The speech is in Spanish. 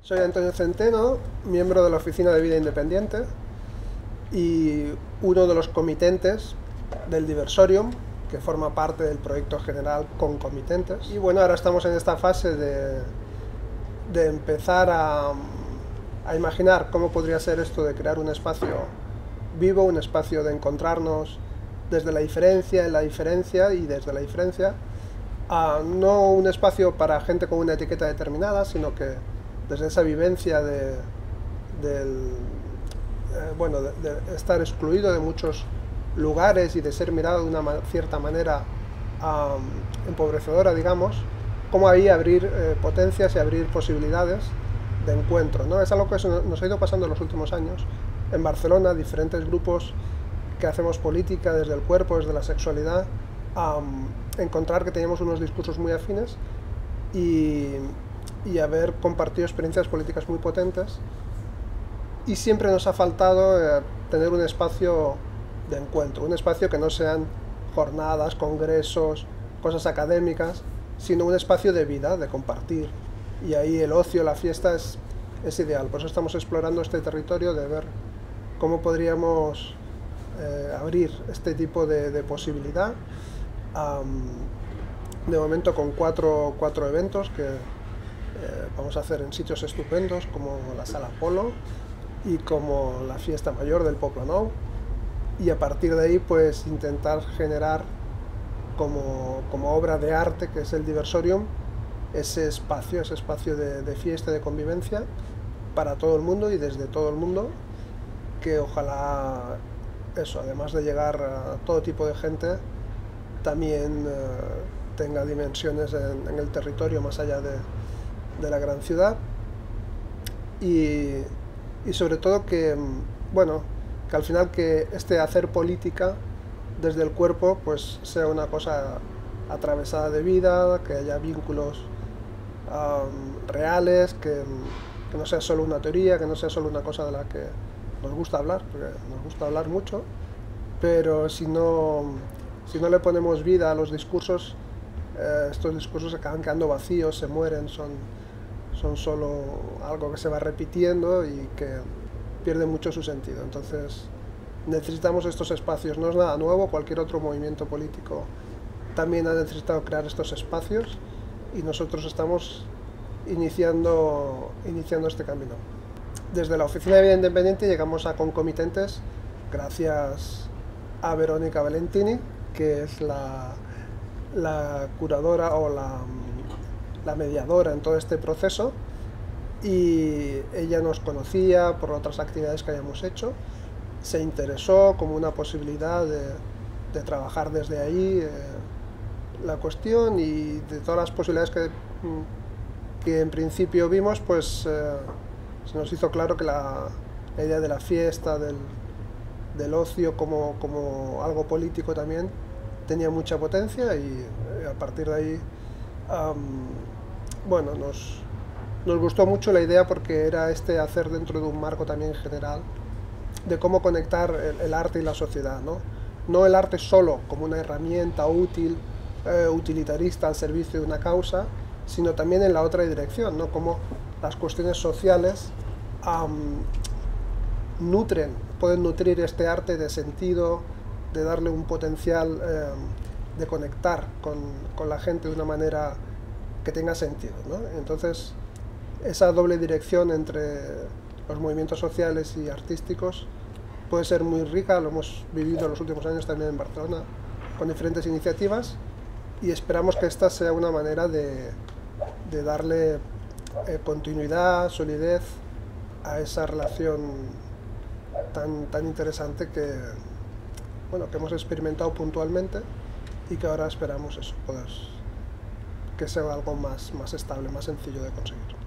Soy Antonio Centeno, miembro de la Oficina de Vida Independiente y uno de los comitentes del Diversorium, que forma parte del proyecto general Concomitentes. Y bueno, ahora estamos en esta fase de empezar a imaginar cómo podría ser esto de crear un espacio vivo, un espacio de encontrarnos desde la diferencia, en la diferencia y desde la diferencia, no un espacio para gente con una etiqueta determinada, sino que desde esa vivencia de estar excluido de muchos lugares y de ser mirado de una cierta manera empobrecedora, digamos, como ahí abrir potencias y abrir posibilidades de encuentro, ¿no? Es algo que nos ha ido pasando en los últimos años. En Barcelona, diferentes grupos que hacemos política desde el cuerpo, desde la sexualidad, encontrar que teníamos unos discursos muy afines y haber compartido experiencias políticas muy potentes, y siempre nos ha faltado tener un espacio de encuentro, un espacio que no sean jornadas, congresos, cosas académicas, sino un espacio de vida, de compartir, y ahí el ocio, la fiesta es ideal. Por eso estamos explorando este territorio, de ver cómo podríamos abrir este tipo de posibilidad, de momento con cuatro eventos que vamos a hacer en sitios estupendos como la Sala Polo y como la Fiesta Mayor del Poblenou, y a partir de ahí pues intentar generar como obra de arte, que es el Diversorium, ese espacio de fiesta, de convivencia para todo el mundo y desde todo el mundo, que ojalá eso, además de llegar a todo tipo de gente, también tenga dimensiones en el territorio más allá de la gran ciudad, y sobre todo que, bueno, que al final que este hacer política desde el cuerpo pues sea una cosa atravesada de vida, que haya vínculos reales, que no sea solo una teoría, que no sea solo una cosa de la que nos gusta hablar, porque nos gusta hablar mucho, pero si no le ponemos vida a los discursos, estos discursos acaban quedando vacíos, se mueren, son solo algo que se va repitiendo y que pierde mucho su sentido. Entonces necesitamos estos espacios, no es nada nuevo, cualquier otro movimiento político también ha necesitado crear estos espacios, y nosotros estamos iniciando este camino. Desde la Oficina de Vida Independiente llegamos a Concomitentes gracias a Verónica Valentini, que es la curadora o la mediadora en todo este proceso, y ella nos conocía por otras actividades que hayamos hecho, se interesó como una posibilidad de trabajar desde ahí la cuestión, y de todas las posibilidades que en principio vimos, pues se nos hizo claro que la idea de la fiesta, del ocio como algo político también tenía mucha potencia, y a partir de ahí bueno, nos gustó mucho la idea, porque era hacer dentro de un marco también general de cómo conectar el arte y la sociedad, no el arte solo como una herramienta útil, utilitarista al servicio de una causa, sino también en la otra dirección, ¿no? Cómo las cuestiones sociales pueden nutrir este arte de sentido, de darle un potencial de conectar con la gente de una manera que tenga sentido, ¿no? Entonces, esa doble dirección entre los movimientos sociales y artísticos puede ser muy rica, lo hemos vivido en los últimos años también en Barcelona con diferentes iniciativas, y esperamos que esta sea una manera de darle continuidad, solidez a esa relación tan interesante que hemos experimentado puntualmente, y que ahora esperamos eso, que sea algo más estable, más sencillo de conseguir.